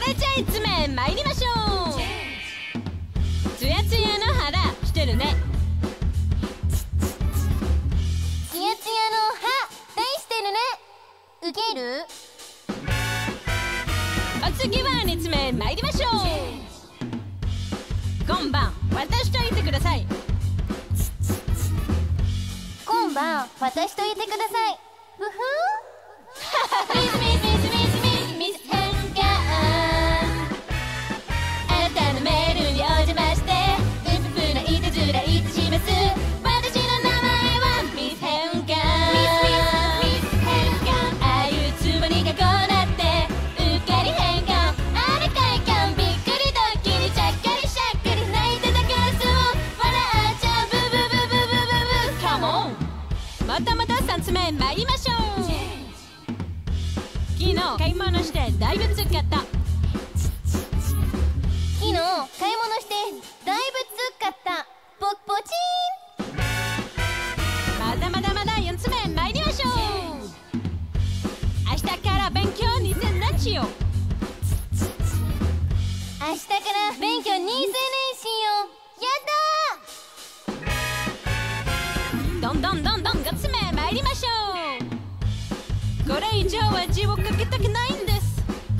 れじゃ1名参りましょう。ツヤツヤの肌してるね。 ツヤツヤの歯大してるね。ウケる？ お次は2つ目参りましょう。今晩私といてください。 今晩私といてください。ふふん。ミス変換。あなたのメールにお邪魔してうふふないたずらいたします。私の名前はミス変換。ミス変換。ああいうつぼに囲なってうっかり変換。あれ快感びっくりドッキリちゃっかりしゃっかり泣いてたカラスを笑っちゃうブブブブブブブ。カモン。 またまた3つ目参りましょう。昨日買い物してだいぶ使った。 昨日買い物してだいぶ使った。ポポチまだまだまだ4つ目参りましょう。明日から勉強2000年しよう。 ーン。明日から勉強2000年しよう。やったー。 どんどん5つ目参りましょう。これ以上恥をかけたくないんです。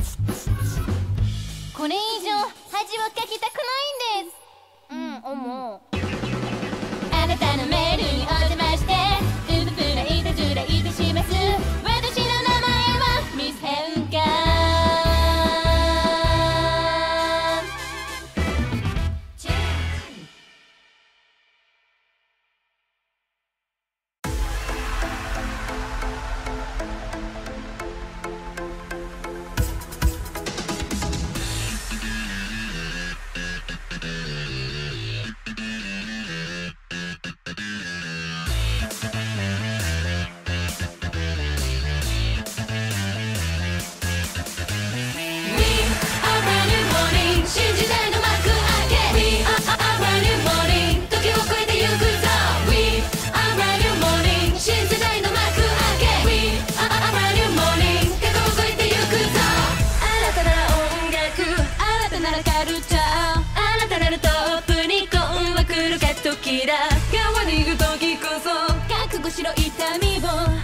これ以上恥をかきたくないんです。思う。あなたのメールにお邪魔してうぶふないたずらいたします。私の名前はミス変換。あなたならトップにコンは来るか時だ。変わりゆく時こそ覚悟しろ痛みを。